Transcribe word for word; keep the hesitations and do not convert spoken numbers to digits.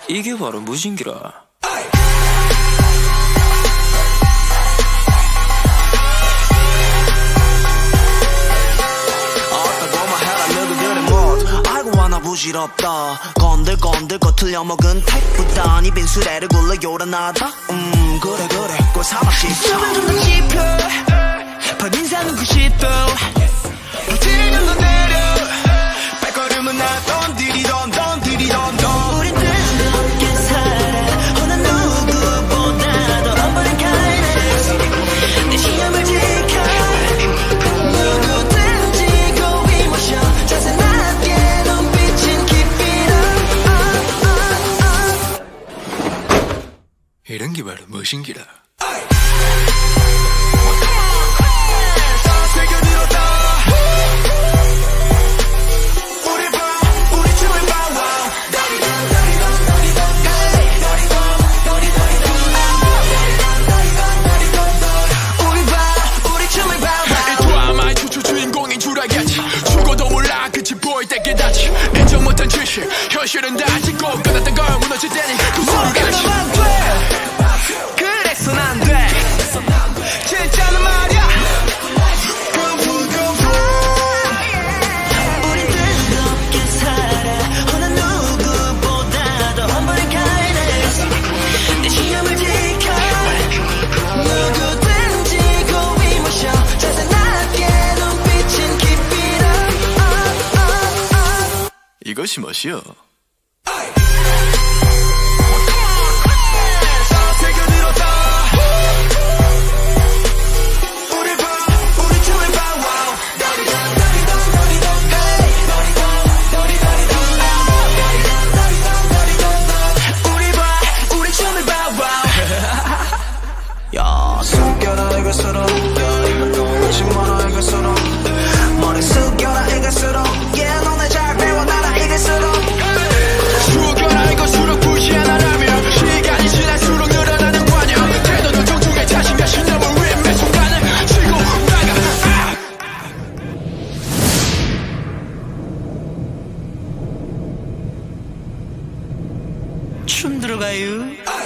이게 바로 무신기라. 부질없다 건들건들 거틀려 먹은 택보다 니 빈수레를 굴러 요란하다 음 그래 그래 꼴사막 싶어 눈을 짚어 첫인상은 구십 도 버티는 건 내려 발걸음은 나던 디리던 던 디리던 던 우린 뜨겁게 살아 어느 누구보다도 엄벌한 kindness 내 시험을 지켜 누구든지 고이 모셔 자세 낮게 이런 게 바로 무신기라. 죽어도 몰라 끝이 보일 때 깨닫지 인정 못한 지식 현실은 다지고 끝났던 걸 무너질 때니 그 소리를 가르치 그래서 난 돼 진짜는 말야 우린 뜨겁게 살아 어느 누구보다도 엄벌한 kindness 내 시험을 지켜 누구든지 고이 모셔 자세 낮게 눈빛은 깊이 이것이 멋이여. 야 숙여라 이것으로 웃지 마라 이것으로 머리 숙여라 이것으로 yeah 너네 잘 배워 나라 이것으로 죽여라 이것으로 굳이 하나라면 시간이 지날수록 늘어나는 관여 태도도 정중해 자신과 신념을 위해 매 순간을 쥐고 나가 춤 들어가요.